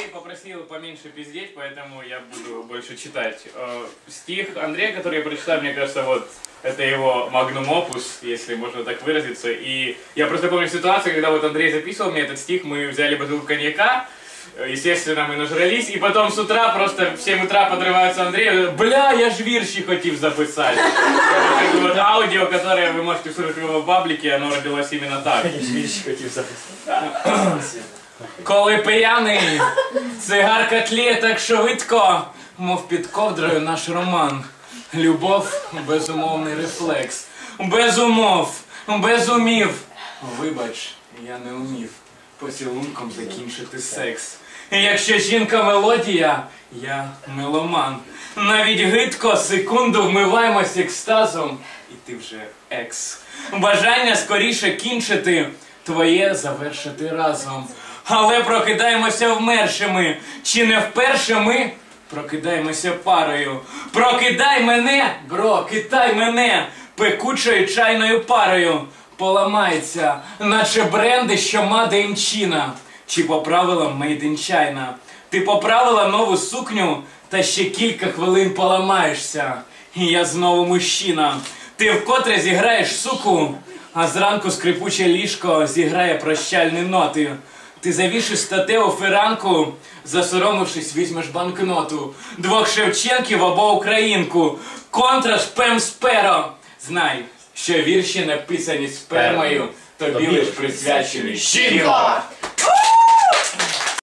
попросил поменьше пиздеть, поэтому я буду больше читать. Стих Андрея, который я прочитал, мне кажется, вот это его магнум опус, если можно так выразиться. И я просто помню ситуацию, когда вот Андрей записывал мне этот стих, мы взяли бутылку коньяка, естественно, мы нажрались, и потом с утра просто в 7 утра подрываются Андрей, бля, я ж вірші хотів записать. Это вот аудио, которое вы можете слушать в его паблике, оно родилось именно так. Вірші хотів записати. Коли п'яний, цигарка тліє так швидко, мов під ковдрою наш роман. Любов – безумовний рефлекс. Без умов, без умів. Вибач, я не умів поцілунком закінчити секс. Якщо жінка мелодія, я меломан. Навіть гидко секунду вмиваємось екстазом, і ти вже екс. Бажання скоріше кінчити, твоє завершити разом. Але прокидаємося вмершими, чи не вперше ми прокидаємося парою. Прокидай мене, бро, кидай мене, пекучою чайною парою. Поламається, наче бренди, що Made in China. Чи поправила Made in China. Ти поправила нову сукню, та ще кілька хвилин поламаєшся. І я знову мужчина. Ти вкотре зіграєш суку, а зранку скрипуче ліжко зіграє прощальні ноти. Ти завішиш статеву фіранку, засоромившись, візьмеш банкноту. Двох Шевченків або українку. Контра шпем сперо. Знай, що вірші написані спермою, тобі лиш присвячені. Жінко!